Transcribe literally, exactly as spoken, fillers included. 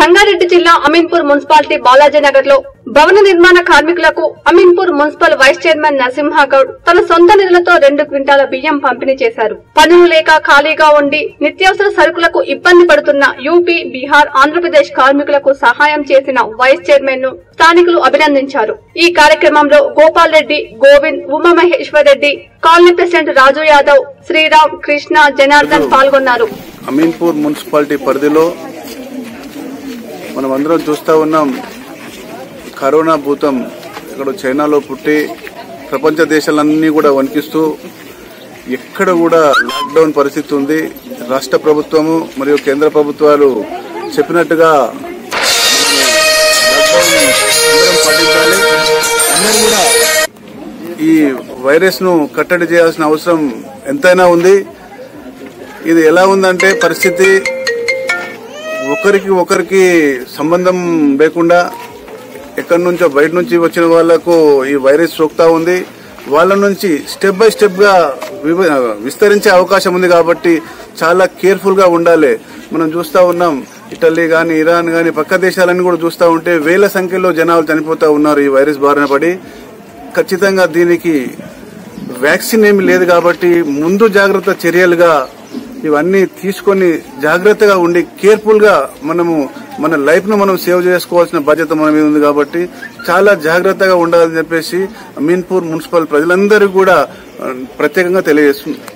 సంగారెడ్డి జిల్లా అమీన్పూర్ మున్సిపాలిటీ బాలాజీనగర్ లో భవన నిర్మాణ కార్మికులకు Ameenpur municipal vice chairman Narasimha Goud తన సొంత నిధులతో రెండు క్వింటాల బియ్యం పంపిణీ చేశారు. పనులు లేక ఖాళీగా ఉండి నిత్యావసర సరుకులకు ఇబ్బంది పడుతున్న యూపీ, బీహార్, ఆంధ్రప్రదేశ్ కార్మికులకు సహాయం చేసిన వైస్ చైర్మన్ ను స్థానికులు అభినందించారు. ఈ కార్యక్రమంలో గోపాల్ రెడ్డి, గోవింద్, ఉమామహేశ్వర్ రెడ్డి, కాలనీ ప్రెసిడెంట్ రాజు యాదవ్, శ్రీరామ్, కృష్ణ, జనార్దన్ పాల్గొన్నారు. అమీన్పూర్ మున్సిపాలిటీ పరిధిలో మనం అందరం చూస్తా ఉన్నాం. కరోనా భూతం ఇక్కడ చైనాలో పుట్టి ప్రపంచ దేశాలన్నీ కూడా వణికిస్తూ ఎక్కడ కూడా లాక్డౌన్ పరిస్థితి ఉంది. రాష్ట్ర ప్రభుత్వము మరియు కేంద్ర ప్రభుత్వాలు చెప్పినట్టుగా లాక్డౌన్ పాటించాలి. అందరూ కూడా ఈ వైరస్ ను కట్టడి చేయాల్సిన అవసరం ఎంతైనా ఉంది. ఇది ఎలా ఉందంటే పరిస్థితి ఒకరికి ఒకరికి సంబంధం లేకుండా ఎక్కడి నుంచో బయట నుంచి వచ్చిన వాళ్లకు ఈ వైరస్ సోకుతా ఉంది. వాళ్ళ నుంచి స్టెప్ బై స్టెప్ గా విస్తరించే అవకాశం ఉంది. కాబట్టి చాలా కేర్ఫుల్ గా ఉండాలి. మనం చూస్తా ఉన్నాం ఇటలీ గాని, ఇరాన్ గాని, పక్క దేశాలన్నీ కూడా చూస్తా ఉంటే వేల సంఖ్యలో జనాలు చనిపోతా ఉన్నారు ఈ వైరస్ బారిన పడి. ఖచ్చితంగా దీనికి వ్యాక్సిన్ ఏమి లేదు కాబట్టి ముందు జాగ్రత్త చర్యలుగా ఇవన్నీ తీసుకొని జాగ్రత్తగా ఉండి కేర్ఫుల్ గా మనము మన లైఫ్ ను మనం సేవ్ చేసుకోవాల్సిన బాధ్యత మన మీద ఉంది. కాబట్టి చాలా జాగ్రత్తగా ఉండాలని చెప్పేసి అమీన్పూర్ మున్సిపల్ ప్రజలందరికీ కూడా ప్రత్యేకంగా తెలియజేస్తుంది.